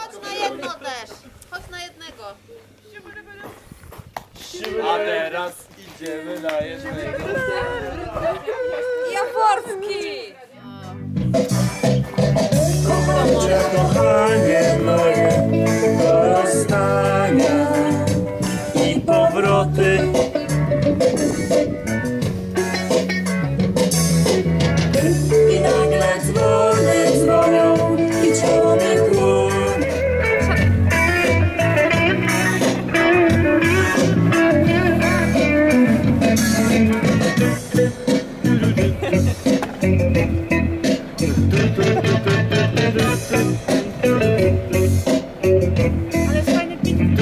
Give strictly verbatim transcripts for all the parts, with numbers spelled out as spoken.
Chodź na jedno też. Chodź na jednego. A teraz idziemy na jednego. Jaworski! Kocham cię, kochanie moje, do rozstania i powroty. I nagle dzwony dzwonią i ciało mi płonie. Ale fajny pik.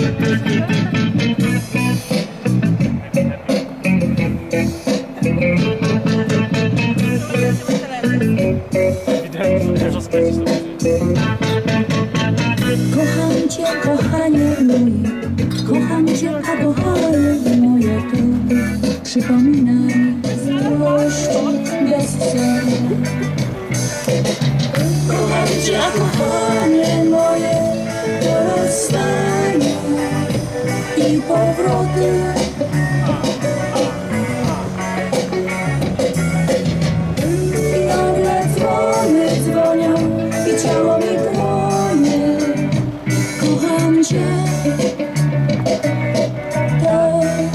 Kocham cię, kochanie moje, kocham cię, kochanie moje, to przypomina mi z miłością bezcenną. Kocham cię, kochanie moje, do rozstania i powroty. I nagle dzwony dzwonią i ciało mi płonie. Kocham cię, tak,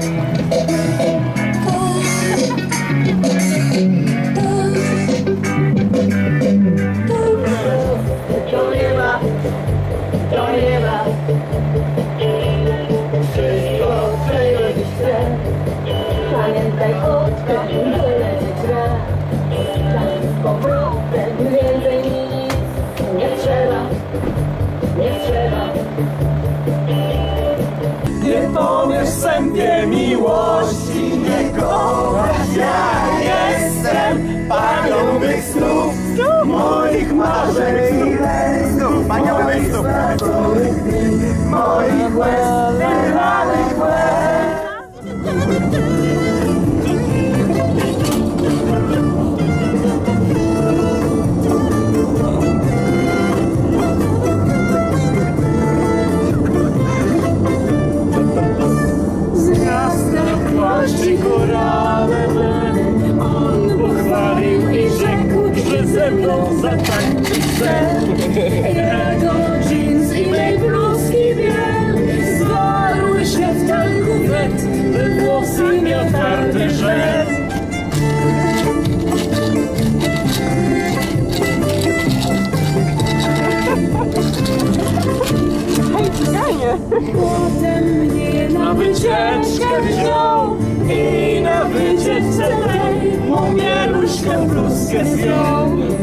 To nieba, to nieba. Wszystko, czego dziś chcę. Pamiętaj o tym, tyle ci gra. Czas z powrotem, więcej mi nic nie trzeba, nie trzeba. Nie powiesz sępie miłości, nie kochasz. Ja jestem panią mych snów, moich marzeń i lęków, panią mych snów, moich łez, wylanych łez. Płaszczy korale me, on pochwalił i rzekł, że ze mną zatańczy sen. Jego dżins i mej bluzki biel zwarły się w ten kuwet, we włosy nieotwarty żel. Potem mnie na wycieczkę wziął i na wycieczce tej mą bieluśkę bluzkę zdjął.